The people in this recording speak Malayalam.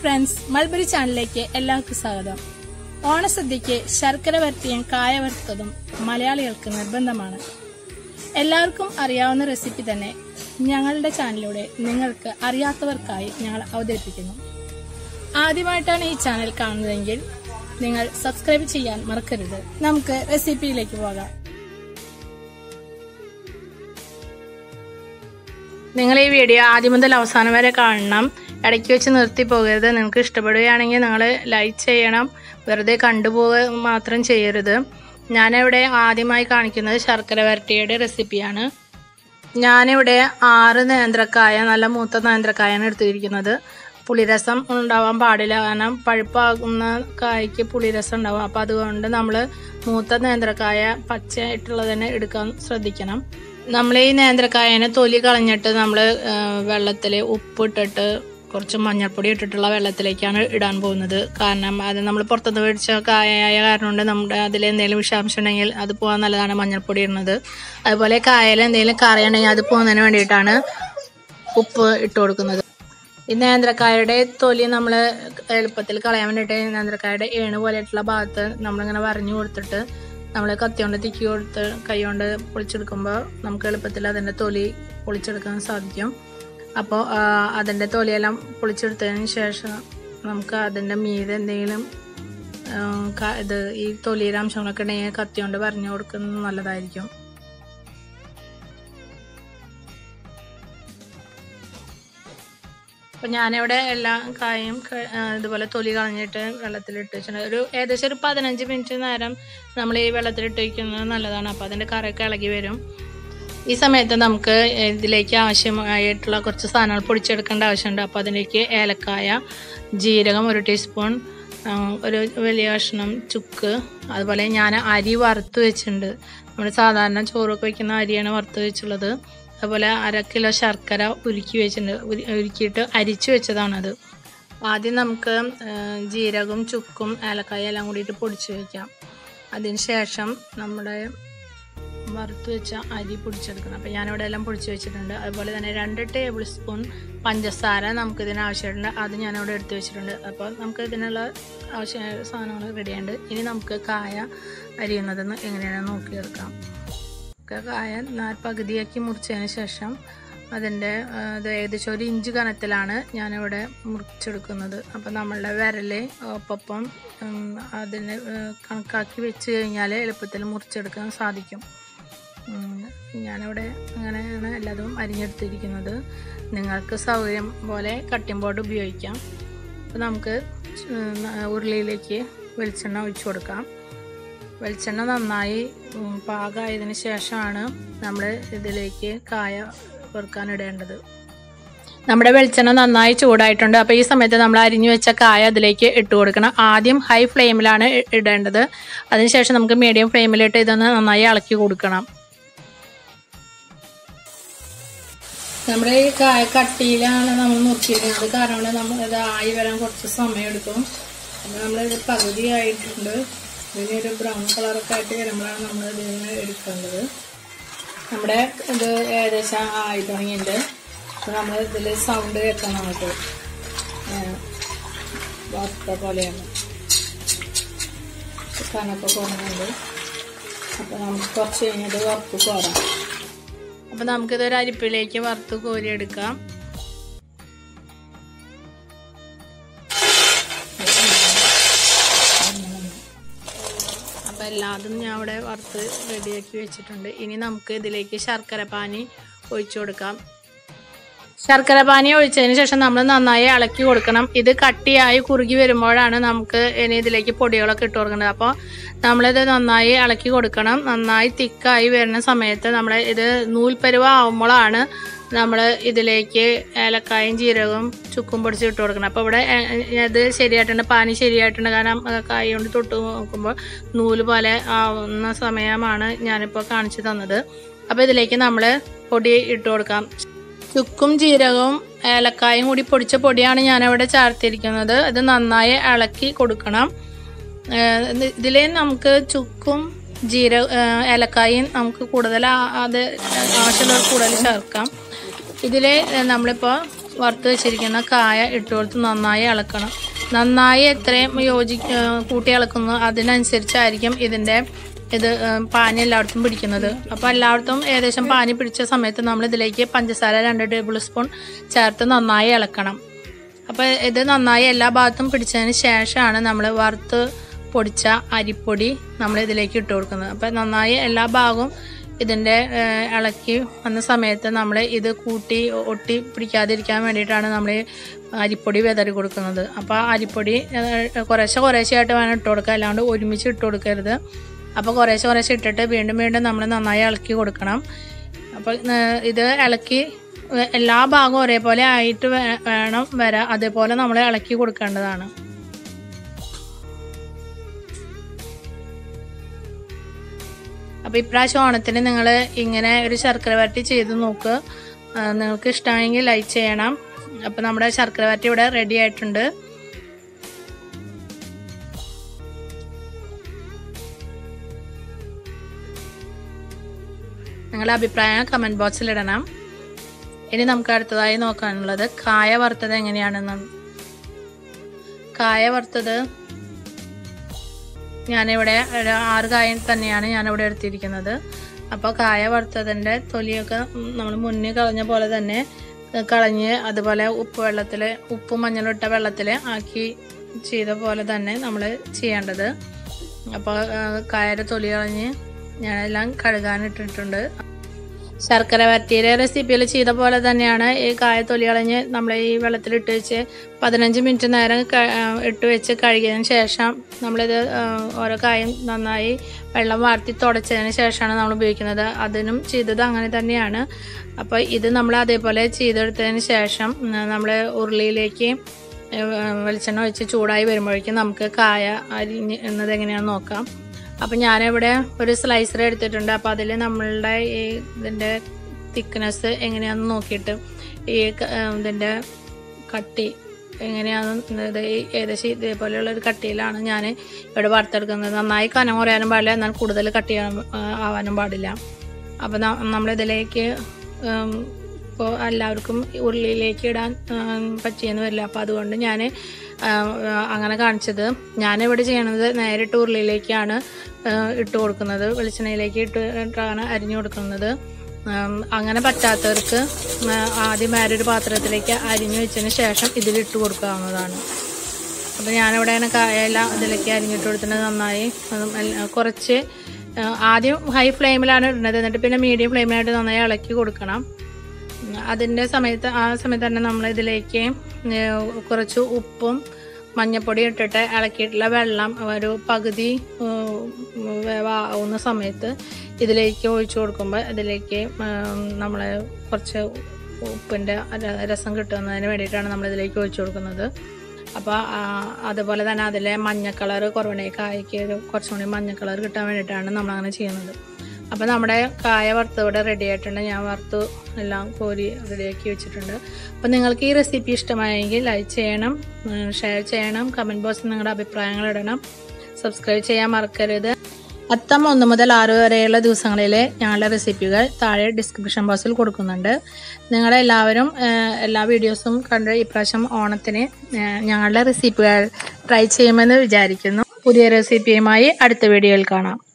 ഫ്രണ്ട്സ്, മൾബറി ചാനലിലേക്ക് എല്ലാവർക്കും സ്വാഗതം. ഓണസദ്യയ്ക്ക് ശർക്കര വരട്ടിയും കായ വറുത്തതും മലയാളികൾക്ക് നിർബന്ധമാണ്. എല്ലാവർക്കും അറിയാവുന്ന റെസിപ്പി തന്നെ ഞങ്ങളുടെ ചാനലിലൂടെ നിങ്ങൾക്ക് അറിയാത്തവർക്കായി ഞങ്ങൾ അവതരിപ്പിക്കുന്നു. ആദ്യമായിട്ടാണ് ഈ ചാനൽ കാണുന്നതെങ്കിൽ നിങ്ങൾ സബ്സ്ക്രൈബ് ചെയ്യാൻ മറക്കരുത്. നമുക്ക് റെസിപ്പിയിലേക്ക് പോകാം. നിങ്ങൾ ഈ വീഡിയോ ആദ്യം മുതൽ അവസാനം വരെ കാണണം. ഇടയ്ക്ക് വെച്ച് നിർത്തി പോകരുത്. നിങ്ങൾക്ക് ഇഷ്ടപ്പെടുകയാണെങ്കിൽ നിങ്ങൾ ലൈക്ക് ചെയ്യണം. വെറുതെ കണ്ടുപോവുക മാത്രം ചെയ്യരുത്. ഞാനിവിടെ ആദ്യമായി കാണിക്കുന്നത് ശർക്കര വരട്ടിയുടെ റെസിപ്പിയാണ്. ഞാനിവിടെ 6 നേന്ത്രക്കായ, നല്ല മൂത്ത നേന്ത്രക്കായാണ് എടുത്തിരിക്കുന്നത്. പുളിരസം ഉണ്ടാവാൻ പാടില്ല, കാരണം പഴുപ്പാകുന്ന കായ്ക്ക് പുളിരസം ഉണ്ടാവും. അപ്പോൾ അതുകൊണ്ട് നമ്മൾ മൂത്ത നേന്ത്രക്കായ പച്ചയായിട്ടുള്ളത് തന്നെ എടുക്കാൻ ശ്രദ്ധിക്കണം. നമ്മൾ ഈ നേന്ത്രക്കായനെ തൊലി കളഞ്ഞിട്ട് നമ്മൾ വെള്ളത്തിൽ ഉപ്പിട്ടിട്ട് കുറച്ച് മഞ്ഞൾപ്പൊടി ഇട്ടിട്ടുള്ള വെള്ളത്തിലേക്കാണ് ഇടാൻ പോകുന്നത്. കാരണം അത് നമ്മൾ പുറത്തുനിന്ന് മേടിച്ച കായായ കാരണം കൊണ്ട് നമ്മുടെ അതിൽ എന്തെങ്കിലും വിഷാംശം ഉണ്ടെങ്കിൽ അത് പോകാൻ നല്ലതാണ് മഞ്ഞൾപ്പൊടി ഇടുന്നത്. അതുപോലെ കായയിൽ എന്തെങ്കിലും കറിയുണ്ടെങ്കിൽ അത് പോകുന്നതിന് വേണ്ടിയിട്ടാണ് ഉപ്പ് ഇട്ട് കൊടുക്കുന്നത്. ഈ നേന്ത്രക്കായയുടെ തൊലി നമ്മൾ എളുപ്പത്തിൽ കളയാൻ വേണ്ടിയിട്ട് നേന്ത്രക്കായയുടെ ഏണ് പോലെയായിട്ടുള്ള ഭാഗത്ത് നമ്മളിങ്ങനെ വരഞ്ഞു കൊടുത്തിട്ട് നമ്മൾ കത്തി കൊണ്ട് തിക്കി കൊടുത്ത് കൈ കൊണ്ട് പൊളിച്ചെടുക്കുമ്പോൾ നമുക്ക് എളുപ്പത്തിൽ അതിൻ്റെ തൊലി പൊളിച്ചെടുക്കാൻ സാധിക്കും. അപ്പോൾ അതിൻ്റെ തൊലിയെല്ലാം പൊളിച്ചെടുത്തതിന് ശേഷം നമുക്ക് അതിൻ്റെ മീതെ എന്തെങ്കിലും ഈ തൊലിയുടെ അംശങ്ങളൊക്കെ ഉണ്ടെങ്കിൽ കത്തി കൊണ്ട് വരഞ്ഞു കൊടുക്കുന്നത് നല്ലതായിരിക്കും. അപ്പം ഞാനിവിടെ എല്ലാ കായും ഇതുപോലെ തൊലി കളഞ്ഞിട്ട് വെള്ളത്തിലിട്ട് വെച്ചിട്ടുണ്ട്. ഏകദേശം ഒരു 15 മിനിറ്റ് നേരം നമ്മൾ ഈ വെള്ളത്തിലിട്ട് വയ്ക്കുന്നത് നല്ലതാണ്. അപ്പോൾ അതിൻ്റെ കറയൊക്കെ ഇളകി വരും. ഈ സമയത്ത് നമുക്ക് ഇതിലേക്ക് ആവശ്യമായിട്ടുള്ള കുറച്ച് സാധനങ്ങൾ പൊടിച്ചെടുക്കേണ്ട ആവശ്യമുണ്ട്. അപ്പോൾ അതിലേക്ക് ഏലക്കായ, ജീരകം 1 ടീസ്പൂൺ, ഒരു വലിയ കഷ്ണം ചുക്ക്, അതുപോലെ ഞാൻ അരി വറുത്ത് വെച്ചിട്ടുണ്ട്. നമ്മൾ സാധാരണ ചോറൊക്കെ വയ്ക്കുന്ന അരിയാണ് വറുത്ത് വെച്ചുള്ളത്. അതുപോലെ 1 കിലോ ശർക്കര ഉരുക്കി വെച്ചിട്ടുണ്ട്. ഉരുക്കിയിട്ട് അരിച്ചു വെച്ചതാണത്. ആദ്യം നമുക്ക് ജീരകവും ചുക്കും ഏലക്കായ എല്ലാം കൂടിയിട്ട് പൊടിച്ച് വയ്ക്കാം. അതിന് ശേഷം നമ്മുടെ വറുത്ത് വെച്ച അരി പൊടിച്ചെടുക്കണം. അപ്പോൾ ഞാനിവിടെ എല്ലാം പൊടിച്ച് വെച്ചിട്ടുണ്ട്. അതുപോലെ തന്നെ 2 ടേബിൾ സ്പൂൺ പഞ്ചസാര നമുക്കിതിന് ആവശ്യമുണ്ട്. അത് ഞാനിവിടെ എടുത്ത് വെച്ചിട്ടുണ്ട്. അപ്പോൾ നമുക്ക് ഇതിനുള്ള ആവശ്യമായ സാധനങ്ങൾ റെഡിയുണ്ട്. ഇനി നമുക്ക് കായ അരിയുന്നതെന്ന് എങ്ങനെയാണെന്ന് നോക്കിയെടുക്കാം. കായ പകുതിയാക്കി മുറിച്ചതിന് ശേഷം അതിൻ്റെ ഏകദേശം 1 ഇഞ്ച് കനത്തിലാണ് ഞാനിവിടെ മുറിച്ചെടുക്കുന്നത്. അപ്പോൾ നമ്മളുടെ വിരൽ ഒപ്പം അതിന് കണക്കാക്കി വെച്ച് കഴിഞ്ഞാൽ എളുപ്പത്തിൽ മുറിച്ചെടുക്കാൻ സാധിക്കും. ഞാനിവിടെ അങ്ങനെയാണ് എല്ലാതും അരിഞ്ഞെടുത്തിരിക്കുന്നത്. നിങ്ങൾക്ക് സൗകര്യം പോലെ കട്ടിംഗ് ബോർഡ് ഉപയോഗിക്കാം. അപ്പോൾ നമുക്ക് ഉരുളിയിലേക്ക് വെളിച്ചെണ്ണ ഒഴിച്ചു കൊടുക്കാം. വെളിച്ചെണ്ണ നന്നായി പാകമായതിന് ശേഷമാണ് നമ്മൾ ഇതിലേക്ക് കായ വറുക്കാനിടേണ്ടത്. നമ്മുടെ വെളിച്ചെണ്ണ നന്നായി ചൂടായിട്ടുണ്ട്. അപ്പോൾ ഈ സമയത്ത് നമ്മൾ അരിഞ്ഞു വെച്ച കായ അതിലേക്ക് ഇട്ട് കൊടുക്കണം. ആദ്യം ഹൈ ഫ്ലെയിമിലാണ് ഇടേണ്ടത്. അതിനുശേഷം നമുക്ക് മീഡിയം ഫ്ലെയിമിലിട്ട് ഇതൊന്ന് നന്നായി ഇളക്കി കൊടുക്കണം. നമ്മുടെ ഈ കായ കട്ടിയിലാണ് നമ്മൾ മുറിച്ചിരിക്കുന്നത്. കാരണം നമ്മൾ ഇത് ആയി വരാൻ കുറച്ച് സമയം എടുക്കും. അപ്പോൾ നമ്മളിത് പകുതി ആയിട്ടുണ്ട്. ഇതിന് ഒരു ബ്രൗൺ കളറൊക്കെ ആയിട്ട് വരുമ്പോഴാണ് നമ്മൾ ഇതിന് എടുക്കേണ്ടത്. നമ്മുടെ ഇത് ഏകദേശം ആയി തുടങ്ങിയിട്ടുണ്ട്. അപ്പോൾ നമ്മൾ ഇതിൽ സൗണ്ട് കേൾക്കാൻ നമുക്ക് വറുത്ത പോലെയാണ് കനൊക്കെ കുറഞ്ഞുണ്ട്. അപ്പോൾ നമുക്ക് കുറച്ച് കഴിഞ്ഞിട്ട് വറുത്ത് കോരാം. അപ്പോൾ നമുക്കിതൊരു അരിപ്പിലേക്ക് വറുത്ത് കോരിയെടുക്കാം. അപ്പോൾ എല്ലാതും ഞാൻ ഇവിടെ വറുത്ത് റെഡിയാക്കി വെച്ചിട്ടുണ്ട്. ഇനി നമുക്ക് ഇതിലേക്ക് ശർക്കര പാനി ഒഴിച്ചു കൊടുക്കാം. ശർക്കര പാനി ഒഴിച്ചതിന് ശേഷം നമ്മൾ നന്നായി ഇളക്കി കൊടുക്കണം. ഇത് കട്ടിയായി കുറുകി വരുമ്പോഴാണ് നമുക്ക് ഇനി ഇതിലേക്ക് പൊടികളൊക്കെ ഇട്ട് കൊടുക്കേണ്ടത്. അപ്പോൾ നമ്മളിത് നന്നായി ഇളക്കി കൊടുക്കണം. നന്നായി തിക്കായി വരുന്ന സമയത്ത് നമ്മൾ ഇത് നൂൽപ്പരുവ ആവുമ്പോഴാണ് നമ്മൾ ഇതിലേക്ക് ഏലക്കായും ജീരകവും ചുക്കും പൊടിച്ച് ഇട്ട് കൊടുക്കണം. അപ്പോൾ ഇവിടെ ഇത് ശരിയായിട്ടുണ്ട്, പാനി ശരിയായിട്ടുണ്ട്. കാരണം കായ കൊണ്ട് തൊട്ട് നോക്കുമ്പോൾ നൂല് പോലെ ആവുന്ന സമയമാണ് ഞാനിപ്പോൾ കാണിച്ചു തന്നത്. അപ്പോൾ ഇതിലേക്ക് നമ്മൾ പൊടി ഇട്ട് കൊടുക്കാം. ചുക്കും ജീരകവും ഏലക്കായും കൂടി പൊടിച്ച പൊടിയാണ് ഞാനവിടെ ചേർത്തിരിക്കുന്നത്. ഇത് നന്നായി ഇളക്കി കൊടുക്കണം. ഇതിൽ നമുക്ക് ചുക്കും ഏലക്കായും നമുക്ക് കൂടുതൽ അത് ആവശ്യമുള്ള കൂടുതൽ ചേർക്കാം. ഇതിൽ നമ്മളിപ്പോൾ വറുത്ത് വെച്ചിരിക്കുന്ന കായ ഇട്ട് കൊടുത്ത് നന്നായി ഇളക്കണം. നന്നായി എത്രയും കൂട്ടി ഇളക്കുന്നു അതിനനുസരിച്ചായിരിക്കും ഇത് പാനി എല്ലായിടത്തും പിടിക്കുന്നത്. അപ്പോൾ എല്ലായിടത്തും ഏകദേശം പാനി പിടിച്ച സമയത്ത് നമ്മൾ ഇതിലേക്ക് പഞ്ചസാര 2 ടേബിൾ സ്പൂൺ ചേർത്ത് നന്നായി ഇളക്കണം. അപ്പോൾ ഇത് നന്നായി എല്ലാ ഭാഗത്തും പിടിച്ചതിന് ശേഷമാണ് നമ്മൾ വറുത്ത് പൊടിച്ച അരിപ്പൊടി നമ്മൾ ഇതിലേക്ക് ഇട്ട് കൊടുക്കുന്നത്. അപ്പോൾ നന്നായി എല്ലാ ഭാഗവും ഇതിൻ്റെ ഇളക്കി വന്ന സമയത്ത് നമ്മൾ ഇത് കൂട്ടി ഒട്ടി പിടിക്കാതിരിക്കാൻ വേണ്ടിയിട്ടാണ് നമ്മൾ അരിപ്പൊടി വിതറി കൊടുക്കുന്നത്. അപ്പോൾ അരിപ്പൊടി കുറേശ്ശെയായിട്ട് വേണം ഇട്ട് കൊടുക്കുക, അല്ലാണ്ട് ഒരുമിച്ച് ഇട്ട് കൊടുക്കരുത്. അപ്പോൾ കുറേശ്ശെ ഇട്ടിട്ട് വീണ്ടും നമ്മൾ നന്നായി ഇളക്കി കൊടുക്കണം. അപ്പോൾ ഇത് ഇളക്കി എല്ലാ ഭാഗവും ഒരേപോലെ ആയിട്ട് വേണം വരാൻ, അതേപോലെ നമ്മൾ ഇളക്കി കൊടുക്കേണ്ടതാണ്. അപ്പോൾ ഇപ്രാവശ്യം ഓണത്തിന് നിങ്ങൾ ഇങ്ങനെ ഒരു ശർക്കര വരട്ടി ചെയ്ത് നോക്കുക. നിങ്ങൾക്ക് ഇഷ്ടമായെങ്കിൽ ലൈക്ക് ചെയ്യണം. അപ്പോൾ നമ്മുടെ ശർക്കര വരട്ടി ഇവിടെ റെഡി ആയിട്ടുണ്ട്. നിങ്ങളുടെ അഭിപ്രായം കമൻറ്റ് ബോക്സിൽ ഇടണം. ഇനി നമുക്ക് അടുത്തതായി നോക്കാനുള്ളത് കായ വറുത്തത് എങ്ങനെയാണെന്ന്. കായ വറുത്തത് ഞാനിവിടെ 6 കായ തന്നെയാണ് ഞാനിവിടെ എടുത്തിരിക്കുന്നത്. അപ്പോൾ കായ വറുത്തതിൻ്റെ തൊലിയൊക്കെ നമ്മൾ മുന്നേ കളഞ്ഞ പോലെ തന്നെ കളഞ്ഞ് അതുപോലെ ഉപ്പും മഞ്ഞളും ഇട്ട വെള്ളത്തിൽ ആക്കി ചെയ്ത പോലെ തന്നെ നമ്മൾ ചെയ്യേണ്ടത്. അപ്പോൾ കായയുടെ തൊലി കളഞ്ഞ് ഞാനെല്ലാം കഴുകാനിട്ടിട്ടുണ്ട്. ശർക്കര വരട്ടിയുടെ റെസിപ്പിയിൽ ചെയ്ത പോലെ തന്നെയാണ് ഈ കായ തൊലി കളഞ്ഞ് നമ്മൾ ഈ വെള്ളത്തിലിട്ട് വെച്ച് 15 മിനിറ്റ് നേരം ഇട്ട് വെച്ച് കഴുകിയതിന് ശേഷം നമ്മളിത് ഓരോ കായും നന്നായി വെള്ളം വാർത്തി തുടച്ചതിന് ശേഷമാണ് നമ്മൾ ഉപയോഗിക്കുന്നത്. അതിനും ചെയ്തത് അങ്ങനെ തന്നെയാണ്. അപ്പോൾ ഇത് നമ്മൾ അതേപോലെ ചെയ്തെടുത്തതിന് ശേഷം നമ്മൾ ഉരുളിയിലേക്ക് വെളിച്ചെണ്ണ ഒഴിച്ച് ചൂടായി വരുമ്പോഴേക്കും നമുക്ക് കായ അരിഞ്ഞത് എങ്ങനെയാണെന്ന് നോക്കാം. അപ്പം ഞാനിവിടെ ഒരു സ്ലൈസർ എടുത്തിട്ടുണ്ട്. അപ്പോൾ അതിൽ നമ്മളുടെ ഇതിൻ്റെ തിക്നെസ് എങ്ങനെയാണെന്ന് നോക്കിയിട്ട് ഇതിൻ്റെ കട്ടി എങ്ങനെയാണെന്ന് ഏകദേശം ഇതേപോലെയുള്ളൊരു കട്ടിയിലാണ് ഞാൻ ഇവിടെ വറുത്തെടുക്കുന്നത്. നന്നായി കനം കുറയാനും പാടില്ല, എന്നാൽ കൂടുതൽ കട്ടി ആവാനും പാടില്ല. അപ്പോൾ നമ്മളിതിലേക്ക് ഇപ്പോൾ എല്ലാവർക്കും ഉരുളിയിലേക്ക് ഇടാൻ പറ്റിയെന്ന് വരില്ല. അപ്പോൾ അതുകൊണ്ട് ഞാൻ അങ്ങനെ കാണിച്ചത്. ഞാനിവിടെ ചെയ്യണത് നേരിട്ട് ഉരുളിയിലേക്കാണ് ഇട്ട് കൊടുക്കുന്നത്, വെളിച്ചെണ്ണയിലേക്ക് ഇട്ടാണ് അരിഞ്ഞു കൊടുക്കുന്നത്. അങ്ങനെ പറ്റാത്തവർക്ക് ആദ്യം വേറൊരു പാത്രത്തിലേക്ക് അരിഞ്ഞു വെച്ചതിന് ശേഷം ഇതിലിട്ട് കൊടുക്കാവുന്നതാണ്. അപ്പോൾ ഞാനിവിടെ കായെല്ലാം അതിലേക്ക് അരിഞ്ഞിട്ട് കൊടുത്തിട്ട് നന്നായി കുറച്ച് ആദ്യം ഹൈ ഫ്ലെയിമിലാണ് ഇടുന്നത്, എന്നിട്ട് പിന്നെ മീഡിയം ഫ്ലെയിമിലായിട്ട് നന്നായി ഇളക്കി കൊടുക്കണം. അതിൻ്റെ ആ സമയത്ത് തന്നെ നമ്മൾ ഇതിലേക്ക് കുറച്ച് ഉപ്പും മഞ്ഞപ്പൊടി ഇട്ടിട്ട് ഇളക്കിയിട്ടുള്ള വെള്ളം ഒരു പകുതി വേവാവുന്ന സമയത്ത് ഇതിലേക്ക് ഒഴിച്ചു കൊടുക്കുമ്പോൾ ഇതിലേക്ക് നമ്മൾ കുറച്ച് ഉപ്പിൻ്റെ രസം കിട്ടുന്നതിന് വേണ്ടിയിട്ടാണ് നമ്മളിതിലേക്ക് ഒഴിച്ചു കൊടുക്കുന്നത്. അപ്പോൾ അതുപോലെ തന്നെ അതിലെ മഞ്ഞ കളർ കുറവണേ, കായ്ക്ക് കുറച്ചും കൂടി മഞ്ഞ കളർ കിട്ടാൻ വേണ്ടിയിട്ടാണ് നമ്മളങ്ങനെ ചെയ്യുന്നത്. അപ്പോൾ നമ്മുടെ കായ വറുത്ത് ഇവിടെ റെഡി ആയിട്ടുണ്ട്. ഞാൻ വറുത്ത് എല്ലാം കോരി റെഡിയാക്കി വെച്ചിട്ടുണ്ട്. അപ്പോൾ നിങ്ങൾക്ക് ഈ റെസിപ്പി ഇഷ്ടമായെങ്കിൽ ലൈക്ക് ചെയ്യണം, ഷെയർ ചെയ്യണം, കമൻറ്റ് ബോക്സിൽ നിങ്ങളുടെ അഭിപ്രായങ്ങൾ ഇടണം, സബ്സ്ക്രൈബ് ചെയ്യാൻ മറക്കരുത്. അത്തം 1 മുതൽ 6 വരെയുള്ള ദിവസങ്ങളിലെ ഞങ്ങളുടെ റെസിപ്പികൾ താഴെ ഡിസ്ക്രിപ്ഷൻ ബോക്സിൽ കൊടുക്കുന്നുണ്ട്. നിങ്ങളെല്ലാവരും എല്ലാ വീഡിയോസും കണ്ട് ഇപ്രാവശ്യം ഓണത്തിന് ഞങ്ങളുടെ റെസിപ്പികൾ ട്രൈ ചെയ്യുമെന്ന് വിചാരിക്കുന്നു. പുതിയ റെസിപ്പിയുമായി അടുത്ത വീഡിയോയിൽ കാണാം.